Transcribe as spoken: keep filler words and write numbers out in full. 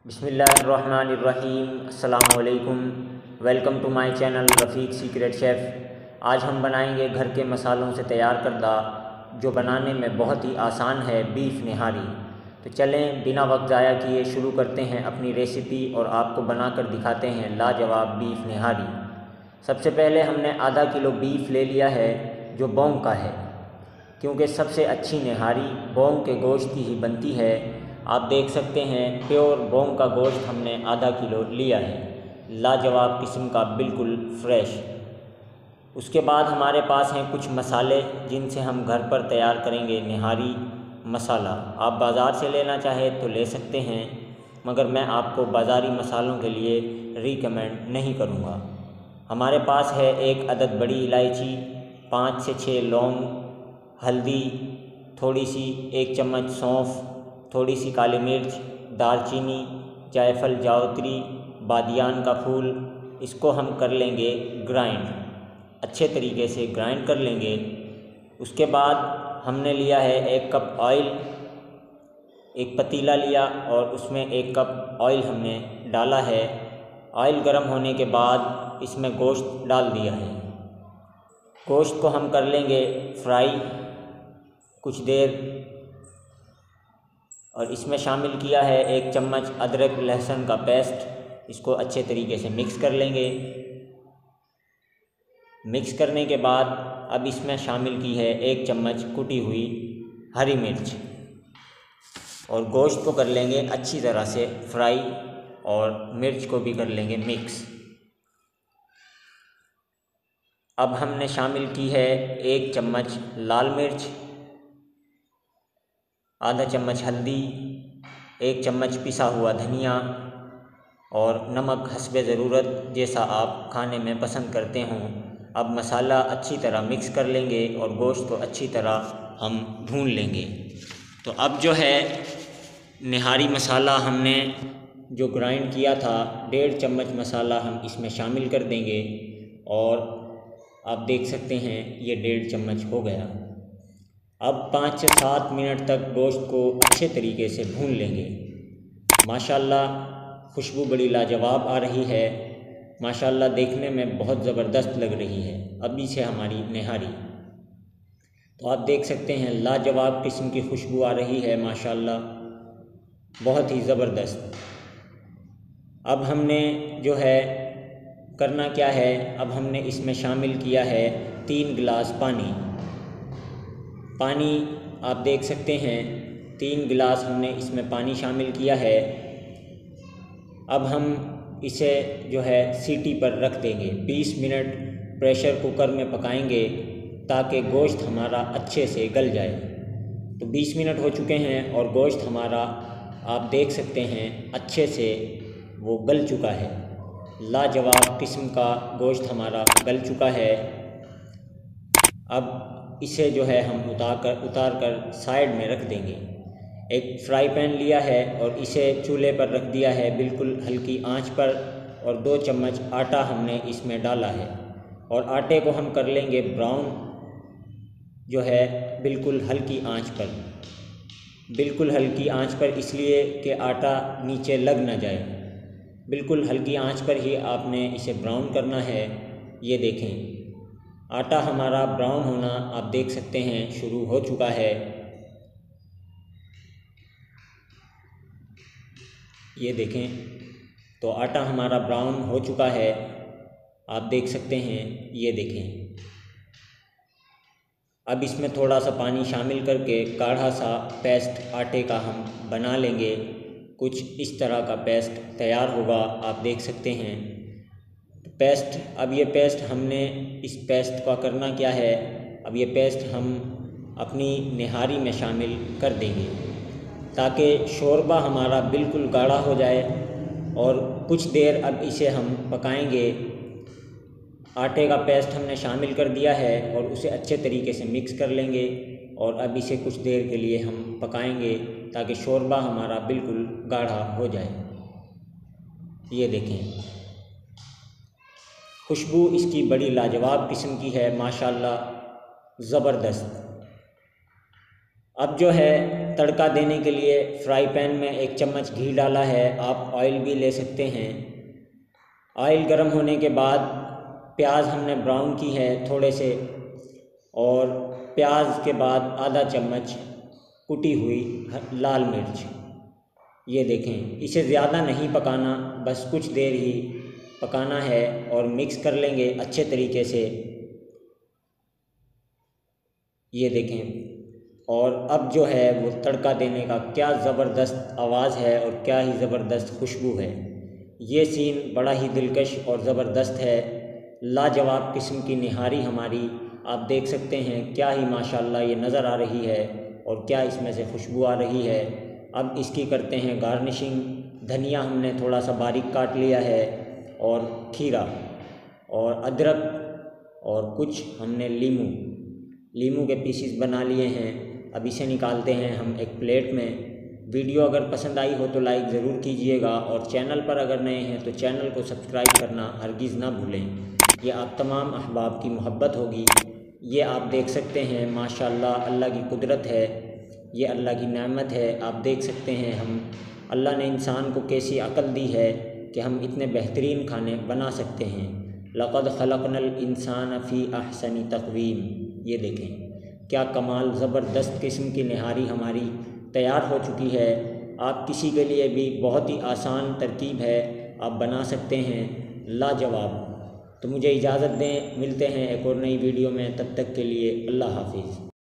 बिस्मिल्लाहिर्रहमानिर्रहीम। अस्सलामु अलैकुम। Welcome to my channel Rafiq secret chef. आज हम बनाएंगे घर के मसालों से तैयार करदा जो बनाने में बहुत ही आसान है बीफ निहारी। तो चलें बिना वक्त ज़ाया किए शुरू करते हैं अपनी रेसिपी और आपको बनाकर दिखाते हैं लाजवाब बीफ निहारी। सबसे पहले हमने आधा किलो बीफ ले लिया है जो बोंग का है, क्योंकि सबसे अच्छी निहारी बोंग के गोश्त की ही बनती है। आप देख सकते हैं प्योर बोंग का गोश्त हमने आधा किलो लिया है, लाजवाब किस्म का, बिल्कुल फ्रेश। उसके बाद हमारे पास हैं कुछ मसाले जिनसे हम घर पर तैयार करेंगे निहारी मसाला। आप बाज़ार से लेना चाहें तो ले सकते हैं, मगर मैं आपको बाज़ारी मसालों के लिए रिकमेंड नहीं करूँगा। हमारे पास है एक अदद बड़ी इलायची, पाँच से छः लौंग, हल्दी, थोड़ी सी एक चम्मच सौंफ, थोड़ी सी काली मिर्च, दालचीनी, जायफल, जावित्री, बादियान का फूल। इसको हम कर लेंगे ग्राइंड, अच्छे तरीके से ग्राइंड कर लेंगे। उसके बाद हमने लिया है एक कप ऑयल, एक पतीला लिया और उसमें एक कप ऑयल हमने डाला है। ऑयल गर्म होने के बाद इसमें गोश्त डाल दिया है। गोश्त को हम कर लेंगे फ्राई कुछ देर, और इसमें शामिल किया है एक चम्मच अदरक लहसुन का पेस्ट। इसको अच्छे तरीके से मिक्स कर लेंगे। मिक्स करने के बाद अब इसमें शामिल की है एक चम्मच कुटी हुई हरी मिर्च, और गोश्त को कर लेंगे अच्छी तरह से फ्राई और मिर्च को भी कर लेंगे मिक्स। अब हमने शामिल की है एक चम्मच लाल मिर्च, आधा चम्मच हल्दी, एक चम्मच पिसा हुआ धनिया और नमक हस्बे ज़रूरत, जैसा आप खाने में पसंद करते हों। अब मसाला अच्छी तरह मिक्स कर लेंगे और गोश्त को अच्छी तरह हम भून लेंगे। तो अब जो है निहारी मसाला हमने जो ग्राइंड किया था, डेढ़ चम्मच मसाला हम इसमें शामिल कर देंगे, और आप देख सकते हैं ये डेढ़ चम्मच हो गया। अब पाँच से सात मिनट तक गोश्त को अच्छे तरीके से भून लेंगे। माशाल्लाह खुशबू बड़ी लाजवाब आ रही है, माशाल्लाह देखने में बहुत ज़बरदस्त लग रही है अभी से हमारी निहारी। तो आप देख सकते हैं लाजवाब किस्म की खुशबू आ रही है, माशाल्लाह बहुत ही ज़बरदस्त। अब हमने जो है करना क्या है, अब हमने इसमें शामिल किया है तीन गिलास पानी। पानी आप देख सकते हैं तीन गिलास हमने इसमें पानी शामिल किया है। अब हम इसे जो है सीटी पर रख देंगे। बीस मिनट प्रेशर कुकर में पकाएंगे ताकि गोश्त हमारा अच्छे से गल जाए। तो बीस मिनट हो चुके हैं और गोश्त हमारा आप देख सकते हैं अच्छे से वो गल चुका है। लाजवाब किस्म का गोश्त हमारा गल चुका है। अब इसे जो है हम उतार कर उतार कर साइड में रख देंगे। एक फ्राई पैन लिया है और इसे चूल्हे पर रख दिया है बिल्कुल हल्की आंच पर, और दो चम्मच आटा हमने इसमें डाला है, और आटे को हम कर लेंगे ब्राउन, जो है बिल्कुल हल्की आंच पर। बिल्कुल हल्की आंच पर इसलिए कि आटा नीचे लग ना जाए। बिल्कुल हल्की आंच पर ही आपने इसे ब्राउन करना है। ये देखें आटा हमारा ब्राउन होना आप देख सकते हैं शुरू हो चुका है। ये देखें तो आटा हमारा ब्राउन हो चुका है, आप देख सकते हैं। ये देखें अब इसमें थोड़ा सा पानी शामिल करके गाढ़ा सा पेस्ट आटे का हम बना लेंगे। कुछ इस तरह का पेस्ट तैयार होगा, आप देख सकते हैं पेस्ट। अब ये पेस्ट हमने इस पेस्ट का करना क्या है, अब ये पेस्ट हम अपनी निहारी में शामिल कर देंगे ताकि शोरबा हमारा बिल्कुल गाढ़ा हो जाए, और कुछ देर अब इसे हम पकाएंगे। आटे का पेस्ट हमने शामिल कर दिया है और उसे अच्छे तरीके से मिक्स कर लेंगे, और अब इसे कुछ देर के लिए हम पकाएंगे ताकि शोरबा हमारा बिल्कुल गाढ़ा हो जाए। ये देखें खुशबू इसकी बड़ी लाजवाब किस्म की है, माशाल्लाह ज़बरदस्त। अब जो है तड़का देने के लिए फ्राई पैन में एक चम्मच घी डाला है, आप ऑयल भी ले सकते हैं। ऑयल गर्म होने के बाद प्याज हमने ब्राउन की है थोड़े से, और प्याज के बाद आधा चम्मच कुटी हुई लाल मिर्च। ये देखें, इसे ज़्यादा नहीं पकाना, बस कुछ देर ही पकाना है और मिक्स कर लेंगे अच्छे तरीके से। ये देखें, और अब जो है वो तड़का देने का क्या ज़बरदस्त आवाज़ है और क्या ही ज़बरदस्त खुशबू है। ये सीन बड़ा ही दिलकश और ज़बरदस्त है, लाजवाब किस्म की निहारी हमारी आप देख सकते हैं। क्या ही माशाल्लाह ये नज़र आ रही है और क्या इसमें से खुशबू आ रही है। अब इसकी करते हैं गार्निशिंग। धनिया हमने थोड़ा सा बारीक काट लिया है, और खीरा और अदरक और कुछ हमने लीमू लीमू के पीसीस बना लिए हैं। अब इसे निकालते हैं हम एक प्लेट में। वीडियो अगर पसंद आई हो तो लाइक ज़रूर कीजिएगा, और चैनल पर अगर नए हैं तो चैनल को सब्सक्राइब करना हरगिज़ ना भूलें। ये आप तमाम अहबाब की मोहब्बत होगी। ये आप देख सकते हैं माशाल्लाह, अल्लाह की कुदरत है, ये अल्लाह की नेमत है। आप देख सकते हैं हम अल्लाह ने इंसान को कैसी अक़ल दी है कि हम इतने बेहतरीन खाने बना सकते हैं। लक़द खलक़नल इंसान फ़ी अहसनी तक़वीम। ये देखें क्या कमाल, ज़बरदस्त किस्म की निहारी हमारी तैयार हो चुकी है। आप किसी के लिए भी बहुत ही आसान तरकीब है, आप बना सकते हैं, लाजवाब। तो मुझे इजाज़त दें, मिलते हैं एक और नई वीडियो में, तब तक के लिए अल्लाह हाफ़िज़।